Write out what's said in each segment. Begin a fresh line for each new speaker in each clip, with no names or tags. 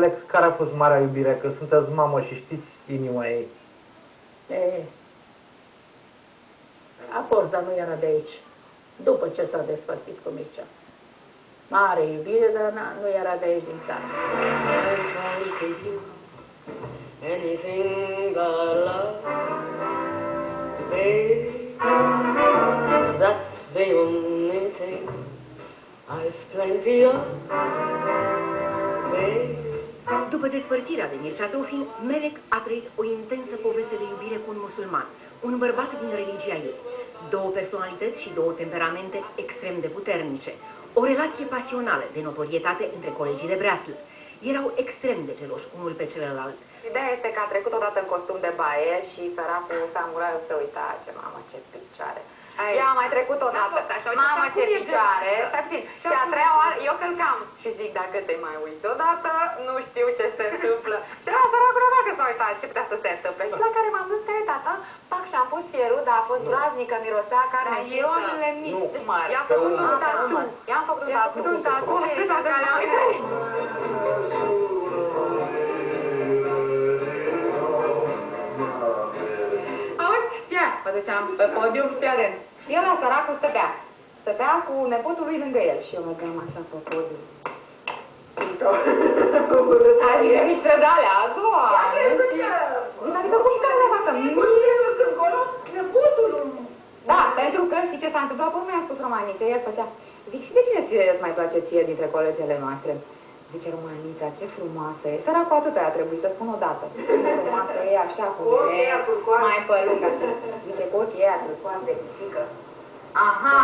Alex, care a fost marea iubire? Că sunteți mamă și știți inima ei.
A fost, dar nu era de aici. După ce s-a despărțit cu Mircea. Mare iubire, dar nu era de aici din țară.
Anything but love, baby, that's the only thing I've plenty of, baby.
După despărțirea de Mircea Tofin, Melek a trăit o intensă poveste de iubire cu un musulman, un bărbat din religia ei. Două personalități și două temperamente extrem de puternice. O relație pasională de notorietate între colegii de breaslă. Erau extrem de geloși unul pe celălalt.
Ideea este că a trecut odată în costum de baie și săracul samuraiul se uita, ce mamă, ce picioare. Ea a mai trecut odată, mamă, ce picioare, și a treia oară, eu călcam și zic, dacă te mai uiți odată, nu știu ce se întâmplă. Și la săracul dacă s-a uitat, ce putea să se întâmple. Și la care m-am dus că e tata, pac, și-am pus fierul, dar a fost groaznică, mirosea carne și omule mici. I-am făcut un tatu, i-am făcut un tatu, mă duceam pe podium, fii atent. Și el la săracul stătea cu nepotul lui lângă el. Și eu mergeam așa pe podium. Adică niște de-alea, a doua. Adică cum să ne facă? Nepotul. Da, pentru că știi ce s-a întâmplat? Până mi-a spus Romaniță, el făcea. Zic, și de cine îți mai place ție dintre colegele noastre? Zice, Romanița, ce frumoasă e. Săracul atâta a trebuit să spun odată. Frumoasă e așa cum e, mai pe lungă. Zice, cu ochii ăia turcoase de pisică. Aha!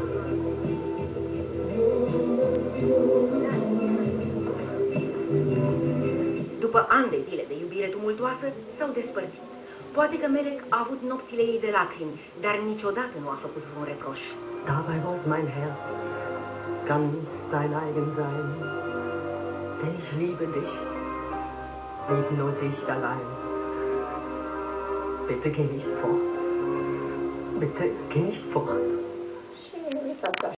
După ani de zile de iubire tumultoasă, s-au despărțit. Poate că Melek a avut nopțile ei de lacrimi, dar niciodată nu a făcut vreun reproș.
Dabei wollte mein Herz ganz dein eigen sein. Denn ich liebe dich, liebe nur dich allein. Bitte geh nicht fort, bitte geh nicht fort.
Și uitați